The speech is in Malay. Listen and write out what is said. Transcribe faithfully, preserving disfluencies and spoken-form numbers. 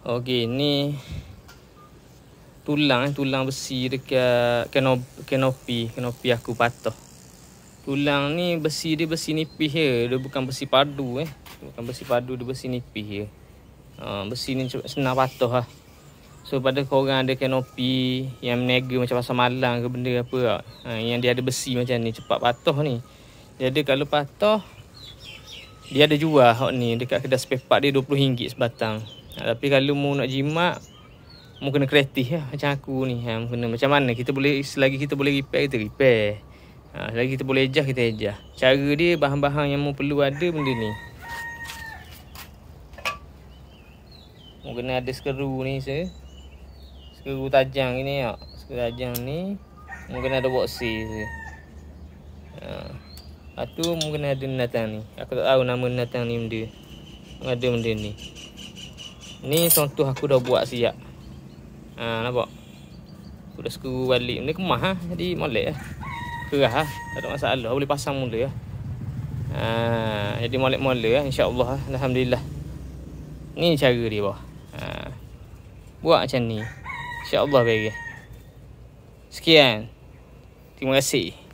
Okey, ni tulang eh, tulang besi dekat kanop, kanopi, kanopi aku patah. Tulang ni besi dia besi nipis je, dia bukan besi padu eh. Bukan besi padu, dia besi nipis je. Ha, besi ni senang patah lah. So pada korang ada kanopi yang meniaga macam pasar malang ke benda apa, ha, yang dia ada besi macam ni, cepat patah ni. Jadi kalau patah, dia ada jual hak ni dekat kedai spare part dia dua puluh ringgit sebatang. Ha, tapi kalau mu nak jimat, mu kena kreatif lah macam aku ni. Ha, kena macam mana kita boleh, selagi kita boleh repair, kita repair. Ha, selagi kita boleh adjust, kita adjust. Cara dia, bahan-bahan yang mu perlu ada benda ni. Mu kena ada skru ni se. Skru tajam ni tak. Skru tajam ni. Mu kena ada boxer se. Ha. Lepas tu mu kena ada natang ni. Aku tak tahu nama natang ni benda. Ada benda ni. Ni contoh aku dah buat siap. Ha, nampak? Aku dah skru balik. Benda kemah ha. Jadi molek lah. Kerah lah. Tak ada masalah. Boleh pasang mula lah. Ha, jadi molek-molek lah. InsyaAllah lah. Alhamdulillah. Ni cara dia bawah. Ha. Buat macam ni. InsyaAllah baik. Sekian. Terima kasih.